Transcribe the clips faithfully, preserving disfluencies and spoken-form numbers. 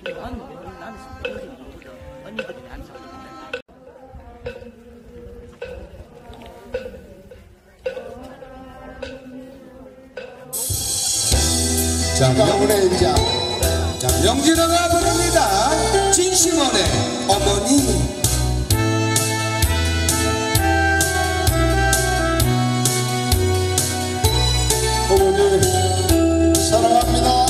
나는 나는 언니들이 안 사거든. 자, 명훈의 인자. 자, 명진호가 부릅니다. 진심원의 어머니. 어머니 사랑합니다.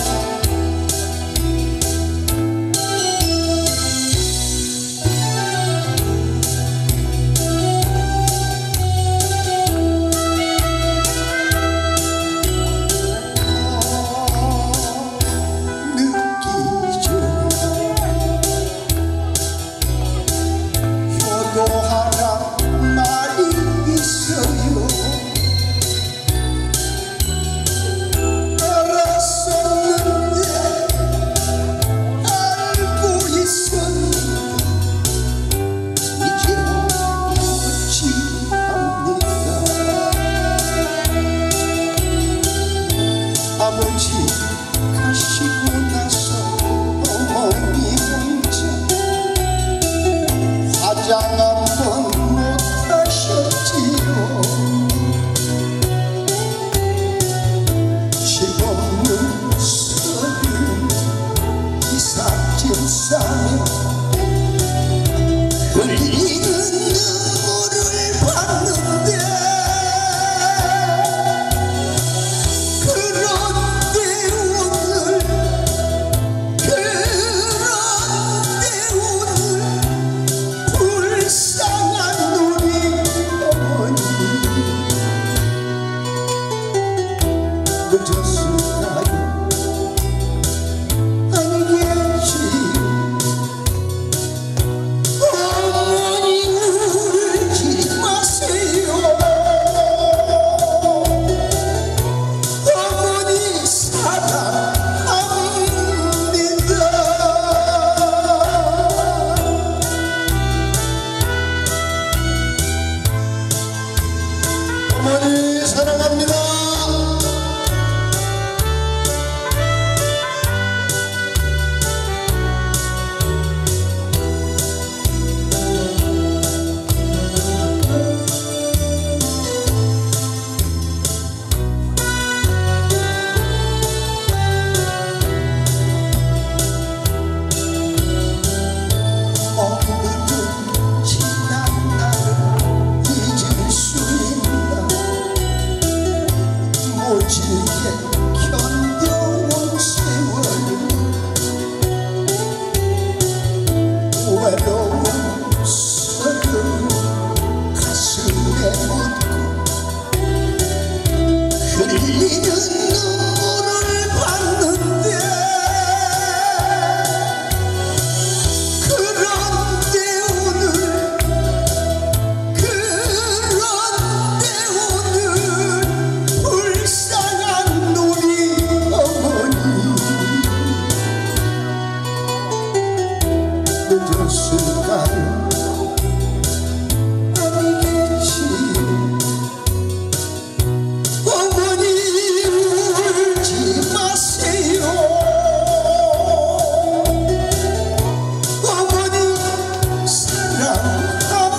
효도하란 말이 있어요. 알았었는데 알고 있었는데 이제 어찌합니까. 아버지 가시고 나서 어머니 혼자 화장 한번 못하셨지요. 집 없는 서류 이삿짐 싸며 흘리는 눈물을 봤는데 그런데 오늘 그런데 오늘 불쌍한 우리 어머니 늦었을까요? 아니겠지요. 어머니 울지 마세요. 어머니 사랑합니다. 어머니 사랑합니다. 오늘은 지난 날을 잊을 수 있나. 모질게 견뎌온 세월 외로운 서름 가슴에 묻고 흘리는 눈물을 봤는데 그런데 오늘 그런데 오늘 불쌍한 우리 어머니 늦었을까요? 아니겠지요. 어머니 울지 마세요. 어머니 사랑합니다.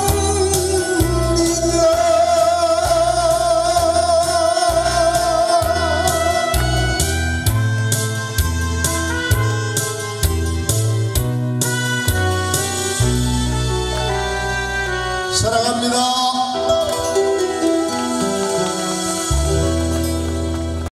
사랑합니다.